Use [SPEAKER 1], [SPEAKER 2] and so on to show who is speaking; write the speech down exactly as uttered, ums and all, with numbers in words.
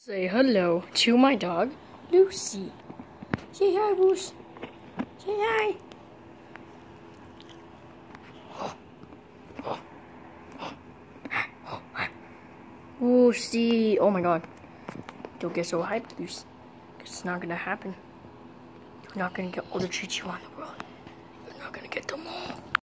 [SPEAKER 1] Say hello to my dog, Lucy. Say hi, Lucy. Say hi. Lucy. Oh my god. Don't get so hyped, Lucy. It's not gonna happen. You're not gonna get all the treats you want in the world. You're not gonna get them all.